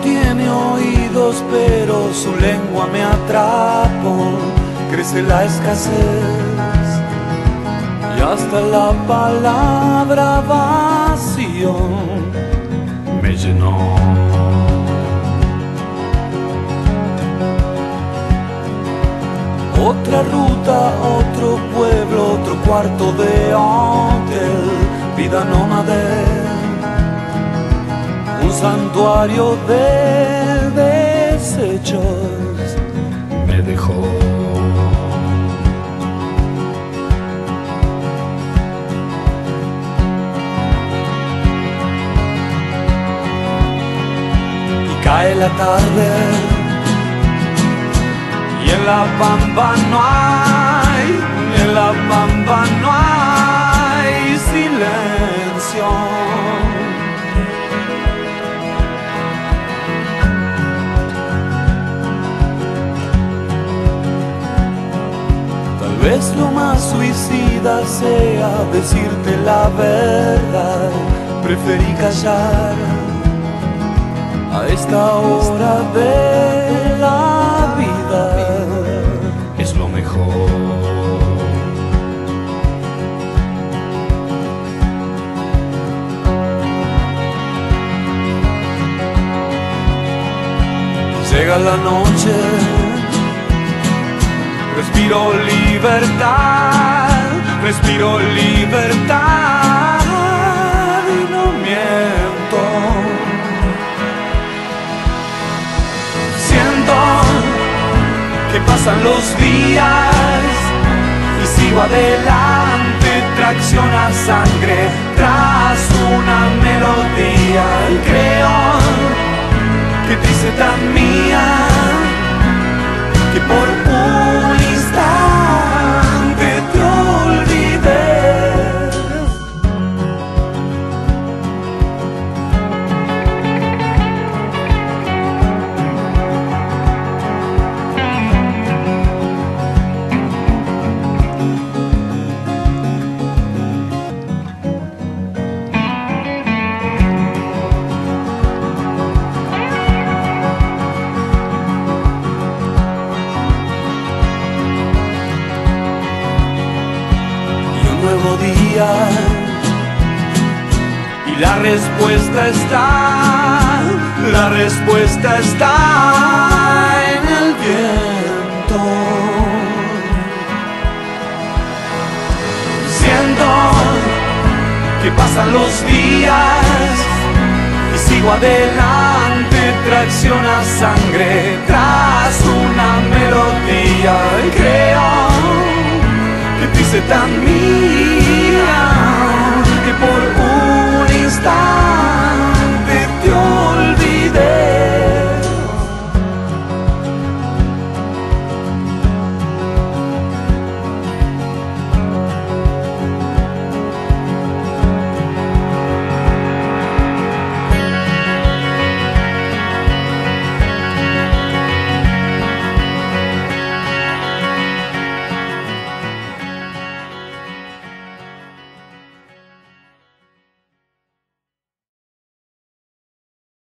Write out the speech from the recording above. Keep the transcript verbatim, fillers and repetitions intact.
tiene oídos, pero su lengua me atrapó. Crece la escasez y hasta la palabra vacío me llenó. Otra ruta, otro pueblo, otro cuarto de hotel, vida nómade, un santuario de desechos me dejó. Y cae la tarde y en la pampa no hay, en la pampa no hay silencio. Tal vez lo más suicida sea decirte la verdad. Preferí callar a esta hora de la vida. Es lo mejor. Llega la noche, respiro libertad, respiro libertad y no miento. Siento que pasan los días y sigo adelante, tracción a sangre tras una melodía. Y creo que te hice tan mía que por un instante te olvidé. Nuevo día y la respuesta está, la respuesta está en el viento. Siento que pasan los días y sigo adelante, tracción a sangre tras una melodía. Y creo que te hice tan mía que por un instante